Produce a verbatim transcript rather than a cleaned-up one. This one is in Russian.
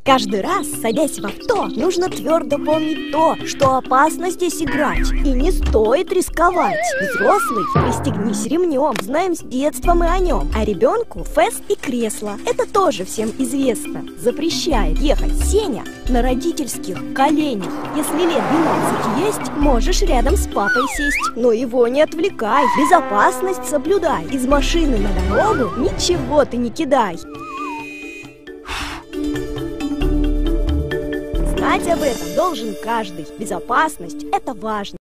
Каждый раз, садясь в авто, нужно твердо помнить то, что опасно здесь играть и не стоит рисковать. Взрослый, пристегнись ремнем, знаем с детства мы о нем. А ребенку фэс и кресло. Это тоже всем известно. Запрещает ехать Сеня на родительских коленях. Если лет двенадцать есть, можешь рядом с папой сесть. Но его не отвлекай, безопасность соблюдай. Из машины на дорогу ничего ты не кидай. Знать об этом должен каждый. Безопасность – это важно.